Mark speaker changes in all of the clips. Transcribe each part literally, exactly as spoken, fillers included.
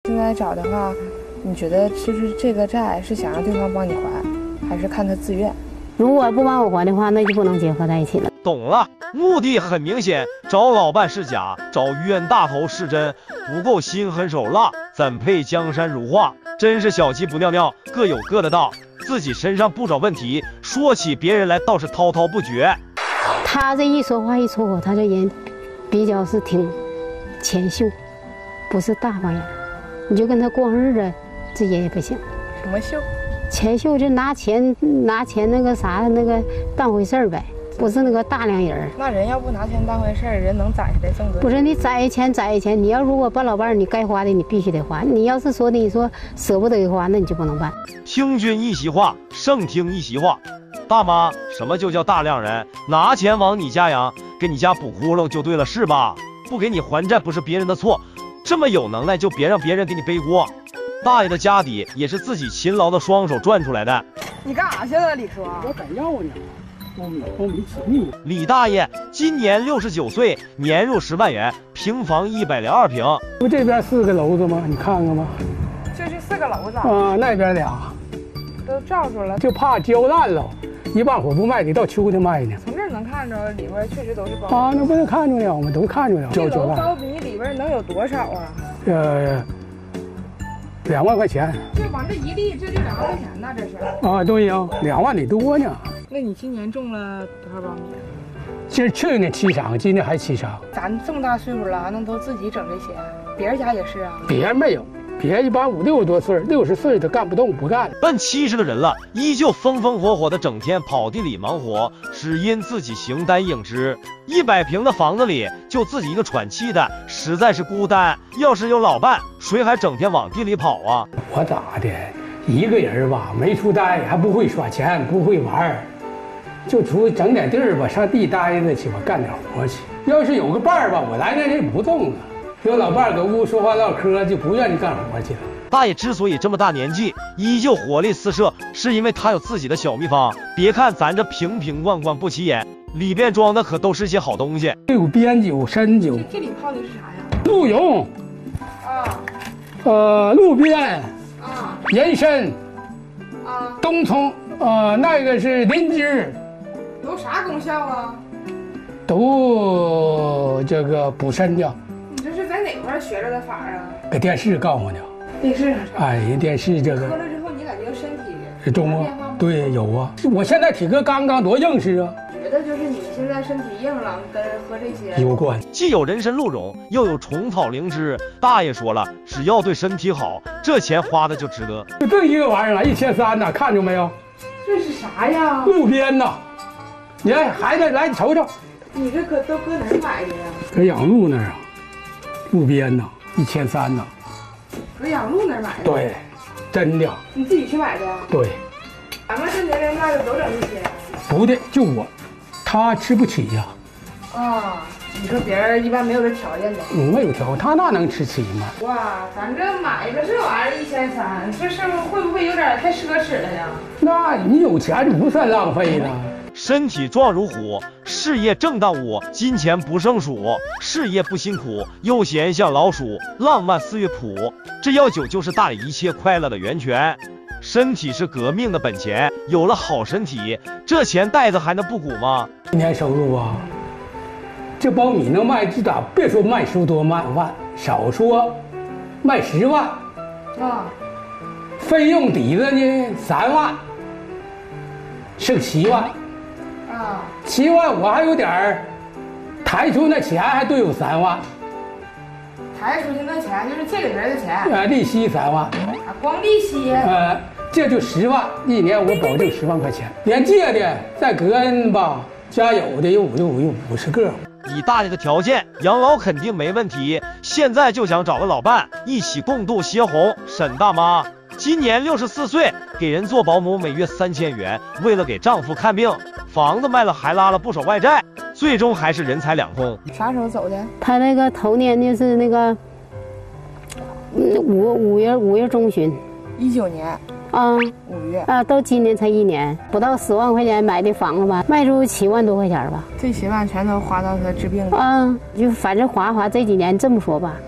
Speaker 1: 现在找的话，你觉得就是这个债是想让对方帮你还，还是看他自愿？
Speaker 2: 如果不帮我还的话，那就不能结合在一起了。
Speaker 3: 懂了，目的很明显，找老伴是假，找冤大头是真，不够心狠手辣，怎配江山如画？真是小鸡不尿尿，各有各的道。自己身上不找问题，说起别人来倒是滔滔不绝。
Speaker 2: 他这一说话一出口，他这人比较是挺谦秀，不是大方人。你就跟他过日子，这人也不行。
Speaker 1: 什么秀？
Speaker 2: 钱秀就拿钱拿钱那个啥那个当回事儿呗，不是那个大量人。
Speaker 1: 那人要不拿钱当回事儿，人能攒下来这么多？
Speaker 2: 不是你攒钱攒钱，你要如果办老伴儿，你该花的你必须得花。你要是说的你说舍不得花，那你就不能办。
Speaker 3: 听君一席话，胜听一席话。大妈，什么就叫大量人？拿钱往你家养，给你家补窟窿就对了，是吧？不给你还债不是别人的错，这么有能耐就别让别人给你背锅。大爷的家底也是自己勤劳的双手赚出来的。
Speaker 1: 你干啥去了，李叔？
Speaker 4: 我赶药呢，我我没吃腻。
Speaker 3: 李大爷今年六十九岁，年入十万元，平房一百零二平。
Speaker 4: 不这边四个楼子吗？你看看吧。
Speaker 1: 这是四个楼子
Speaker 4: 啊，那边俩
Speaker 1: 都照出了，
Speaker 4: 就怕焦烂了，一半火不卖，得到秋天卖呢。
Speaker 1: 从这儿能看着里边确实都是包
Speaker 4: 啊，那不能看着了吗？都看着了。
Speaker 1: 这楼包米里边能有多少啊？
Speaker 4: 呃，两万块钱。
Speaker 1: 这往这一立，这就两万块钱呢，这是。
Speaker 4: 啊，对呀，两万得多呢。
Speaker 1: 那你今年种了多少苞米？
Speaker 4: 今儿去年七场，今年还七场。
Speaker 1: 咱这么大岁数了，还能都自己整这些？别人家也是啊。
Speaker 4: 别人没有。别人一般五六十多岁，六十岁他干不动，不干。
Speaker 3: 奔七十的人了，依旧风风火火的，整天跑地里忙活，只因自己形单影只。一百平的房子里就自己一个喘气的，实在是孤单。要是有老伴，谁还整天往地里跑啊？
Speaker 4: 我咋的，一个人吧，没处待，还不会耍钱，不会玩，就出去整点地儿吧，上地待着去吧，干点活去。要是有个伴儿吧，我来那人不动了。有老伴儿搁屋说话唠嗑，就不愿意干活去了。
Speaker 3: 大爷之所以这么大年纪依旧活力四射，是因为他有自己的小秘方。别看咱这瓶瓶罐罐不起眼，里边装的可都是些好东西。
Speaker 4: 有砭酒、参酒。
Speaker 1: 这里泡的是啥呀？
Speaker 4: 鹿茸。
Speaker 1: 啊。
Speaker 4: 呃，鹿鞭。
Speaker 1: 啊。
Speaker 4: 人参。
Speaker 1: 啊。
Speaker 4: 冬葱。呃，那个是灵芝。
Speaker 1: 都啥功效啊？
Speaker 4: 都这个补肾的。
Speaker 1: 你这是在哪块学着的法啊？
Speaker 4: 搁电视告诉的。
Speaker 1: 电视上。
Speaker 4: 哎，人电视这个。
Speaker 1: 喝了之后，你感觉身体
Speaker 4: 是中啊？对，有啊。我现在体格刚刚多硬实啊。
Speaker 1: 觉得就是你现在身体硬朗，跟喝这些
Speaker 4: 有关。
Speaker 3: 既有人参鹿茸，又有虫草灵芝。大爷说了，只要对身体好，这钱花的就值得。
Speaker 4: 就这一个玩意儿了，一千三呢，看着没有？
Speaker 1: 这是啥呀？
Speaker 4: 鹿鞭呐！你看孩子来，你瞅瞅。
Speaker 1: 你这可都搁哪儿买的呀？
Speaker 4: 搁养鹿那儿啊，鹿鞭呐，一千三呐。
Speaker 1: 搁养鹿那儿买的？
Speaker 4: 对，真的。
Speaker 1: 你自己去买的呀？
Speaker 4: 对。
Speaker 1: 咱们这年龄大的都整这些？
Speaker 4: 不对，就我，他吃不起呀。
Speaker 1: 啊，你说别人一般没有这条件的。
Speaker 4: 嗯，没有条件，他那能吃起吗？
Speaker 1: 哇，咱这买个这玩意儿一千三，这是会不会有点太奢侈了呀？
Speaker 4: 那你有钱就不算浪费了。
Speaker 3: 身体壮如虎，事业正当午，金钱不胜数，事业不辛苦，悠闲像老鼠，浪漫四月谱。这药酒就是大理一切快乐的源泉。身体是革命的本钱，有了好身体，这钱袋子还能不鼓吗？
Speaker 4: 一年收入啊，这苞米能卖，就咋别说卖十多万万，少说卖十万
Speaker 1: 啊，
Speaker 4: 费用底子呢三万，剩七万。
Speaker 1: 啊，
Speaker 4: 七万我还有点儿，抬出那钱还对有三万，
Speaker 1: 抬出去那钱就是借给别人的钱，
Speaker 4: 呃，利息三万，
Speaker 1: 啊，光利息，
Speaker 4: 呃，这就十万，一年我保证十万块钱，连借的再搁恩吧，家有的有五六有五十个。
Speaker 3: 以大爷的条件，养老肯定没问题。现在就想找个老伴，一起共度协红。沈大妈今年六十四岁，给人做保姆，每月三千元，为了给丈夫看病。房子卖了，还拉了不少外债，最终还是人财两空。
Speaker 1: 啥时候走的？
Speaker 2: 他那个头年就是那个五五月五月中旬，
Speaker 1: 一九年
Speaker 2: 啊，
Speaker 1: 五月
Speaker 2: 啊，到今年才一年，不到十万块钱买的房子吧，卖出七万多块钱吧。
Speaker 1: 这七万全都花到他治病了
Speaker 2: 啊，就反正花花这几年这么说吧，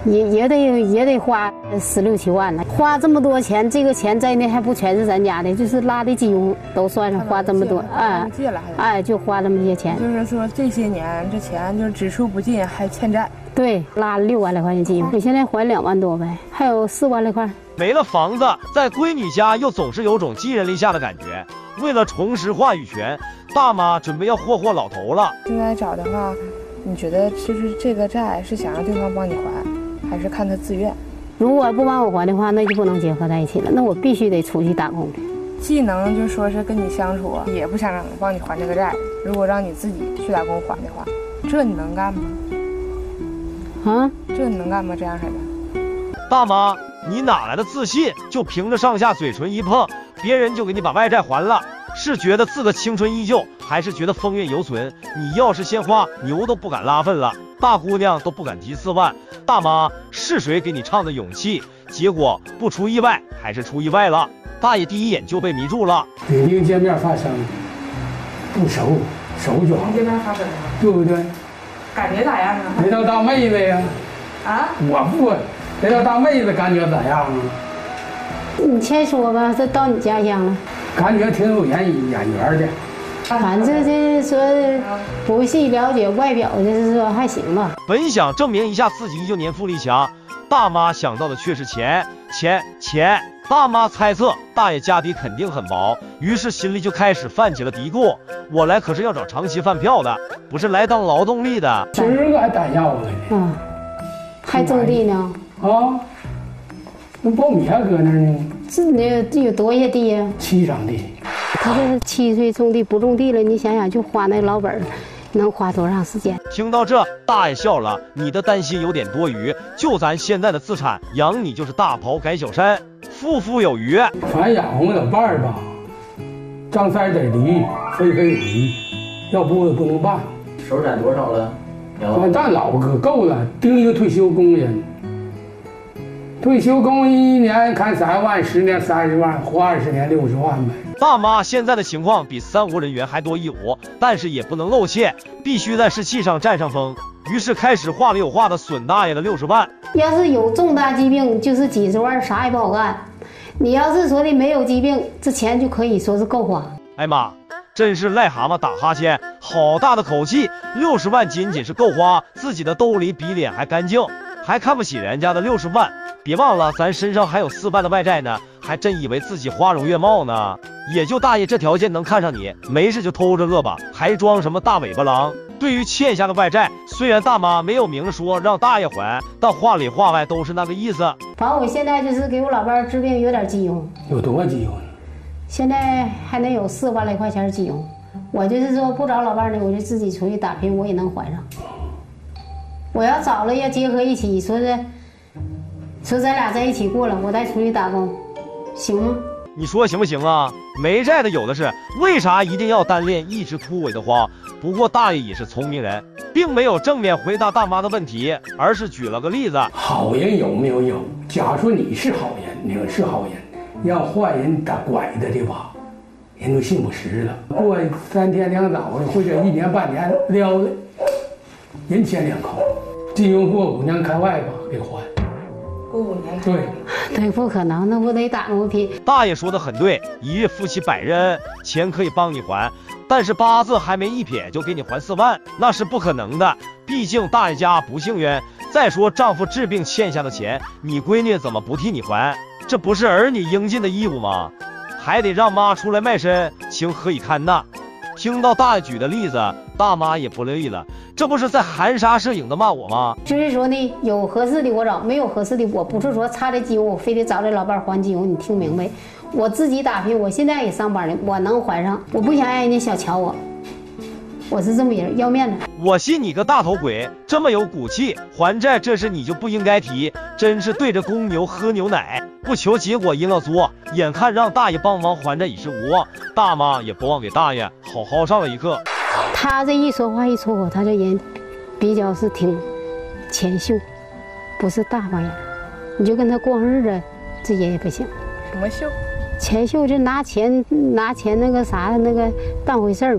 Speaker 2: 也也得也得花十六七万呢，花这么多钱，这个钱在那还不全是咱家的，就是拉的基用都算上花这么多，哎，哎，就花这么些钱。
Speaker 1: 就是说这些年这钱就是支出不尽，还欠债。
Speaker 2: 对，拉了六万来块钱基用，我现在还两万多呗，还有四万来块。
Speaker 3: 没了房子，在闺女家又总是有种寄人篱下的感觉。为了重拾话语权，大妈准备要霍霍老头了。
Speaker 1: 现在找的话，你觉得就是这个债是想让对方帮你还，还是看他自愿？
Speaker 2: 如果不帮我还的话，那就不能结合在一起了，那我必须得出去打工去。
Speaker 1: 既能就说是跟你相处，也不想让帮你还这个债。如果让你自己去打工还的话，这你能干吗？
Speaker 2: 啊，
Speaker 1: 这你能干吗？这样式的，
Speaker 3: 大妈，你哪来的自信？就凭着上下嘴唇一碰，别人就给你把外债还了？是觉得自个青春依旧，还是觉得风韵犹存？你要是鲜花，牛都不敢拉粪了，大姑娘都不敢提四万。大妈，是谁给你唱的勇气？结果不出意外，还是出意外了。大爷第一眼就被迷住了。
Speaker 4: 北京见面发生，不熟，熟就好。
Speaker 1: 见面发生了，
Speaker 4: 对不对？
Speaker 1: 感觉咋样啊？
Speaker 4: 没到当妹子呀。
Speaker 1: 啊？
Speaker 4: 我不，没到当妹子感觉咋样啊？
Speaker 2: 你先说吧，这到你家乡了。
Speaker 4: 感觉挺有眼眼缘的，
Speaker 2: 反正就是说不细了解外表，就是说还行吧。
Speaker 3: 本想证明一下自己依旧年富力强，大妈想到的却是钱钱钱。大妈猜测大爷家底肯定很薄，于是心里就开始泛起了嘀咕：我来可是要找长期饭票的，不是来当劳动力的。
Speaker 4: 今儿个还逮药了呢，
Speaker 2: 嗯，还种地呢。
Speaker 4: 啊，那苞米还搁那儿呢。
Speaker 2: 这你有多些地呀？
Speaker 4: 七张地。
Speaker 2: 他这是七岁种地不种地了，你想想就花那老本儿，能花多长时间？
Speaker 3: 听到这，大爷笑了，你的担心有点多余，就咱现在的资产，养你就是大袍改小衫，富富有余。
Speaker 4: 反养活老伴儿吧，张三得离，非非有离，要不不能办。
Speaker 5: 手攒多少了？
Speaker 4: 完蛋老可够了，盯一个退休工人。退休工一年看三万，十年三十万，活二十年六十万呗。
Speaker 3: 大妈现在的情况比三无人员还多一五，但是也不能露怯，必须在士气上占上风。于是开始话里有话的损大爷的六十万。
Speaker 2: 要是有重大疾病，就是几十万，啥也不好干。你要是说的没有疾病，这钱就可以说是够花。
Speaker 3: 哎妈，真是癞蛤蟆打哈欠，好大的口气！六十万仅仅是够花，自己的兜里比脸还干净，还看不起人家的六十万。别忘了，咱身上还有四万的外债呢，还真以为自己花容月貌呢。也就大爷这条件能看上你，没事就偷着乐吧，还装什么大尾巴狼？对于欠下的外债，虽然大妈没有明说让大爷还，但话里话外都是那个意思。
Speaker 2: 反正我现在就是给我老伴儿治病有点急用，
Speaker 4: 有多少急用呢？
Speaker 2: 现在还能有四万来块钱急用。我就是说不找老伴儿呢，我就自己出去打拼，我也能还上。我要找了要结合一起，说是。说咱俩在一起过了，我再出去打工，行吗？
Speaker 3: 你说行不行啊？没债的有的是，为啥一定要单恋一直枯萎的花？不过大爷也是聪明人，并没有正面回答大妈的问题，而是举了个例子。
Speaker 4: 好人有没有有？假如说你是好人，你是好人，让坏人打拐的对吧？人都信不实了。过三天两早的，或者一年半年撩的，人前两口，金用过五年开外吧给还。
Speaker 1: 过五年
Speaker 4: 对，
Speaker 2: 对，不可能，那我得打工拼。
Speaker 3: 大爷说的很对，一日夫妻百日恩，钱可以帮你还，但是八字还没一撇就给你还四万，那是不可能的。毕竟大爷家不幸冤。再说丈夫治病欠下的钱，你闺女怎么不替你还？这不是儿女应尽的义务吗？还得让妈出来卖身，情何以堪呐？听到大爷举的例子，大妈也不乐意了，这不是在含沙射影的骂我吗？
Speaker 2: 就是说呢，有合适的我找，没有合适的我不是说差这金我非得找这老伴还金，你听明白？我自己打拼，我现在也上班呢，我能还上，我不想让人家小瞧我，我是这么人，要面子。
Speaker 3: 我信你个大头鬼，这么有骨气，还债这事你就不应该提，真是对着公牛喝牛奶，不求结果因了作。眼看让大爷帮忙还债已是无望，大妈也不忘给大爷好好上了一课。
Speaker 2: 他这一说话一出口，他这人比较是挺谦秀，不是大方人。你就跟他过日子，这人也不行。
Speaker 1: 什么秀？
Speaker 2: 钱秀就拿钱拿钱那个啥那个当回事儿呗，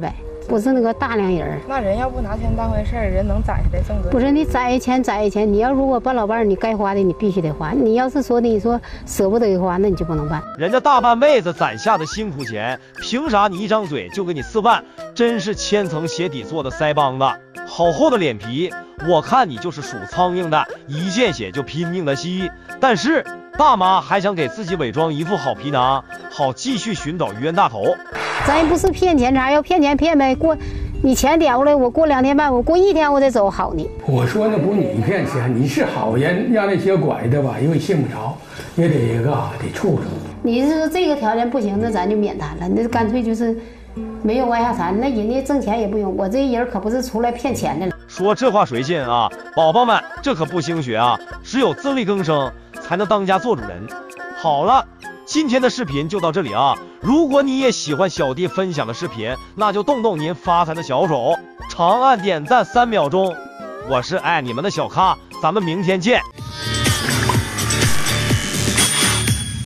Speaker 2: 不是那个大量人。
Speaker 1: 那人要不拿钱当回事儿，人能攒下来这么多？
Speaker 2: 不是你攒钱攒钱，你要如果办老伴儿，你该花的你必须得花。你要是说你说舍不得花，那你就不能办。
Speaker 3: 人家大半辈子攒下的辛苦钱，凭啥你一张嘴就给你四万？真是千层鞋底做的腮帮子，好厚的脸皮！我看你就是属苍蝇的，一见血就拼命的吸。但是大妈还想给自己伪装一副好皮囊，好继续寻找冤大头。
Speaker 2: 咱也不是骗钱，啥要骗钱骗呗。过，你钱点过来，我过两天半，我过一天我得走好你。
Speaker 4: 我说那不你骗钱，你是好人，让那些拐的吧，因为信不着，也得个得处处。
Speaker 2: 你是说这个条件不行，那咱就免谈了，那干脆就是没有往下谈。那人家挣钱也不用，我这人可不是出来骗钱的了。
Speaker 3: 说这话谁信啊？宝宝们，这可不兴学啊！只有自力更生，才能当家做主人。好了，今天的视频就到这里啊！如果你也喜欢小弟分享的视频，那就动动您发财的小手，长按点赞三秒钟。我是爱你们的小咖，咱们明天见。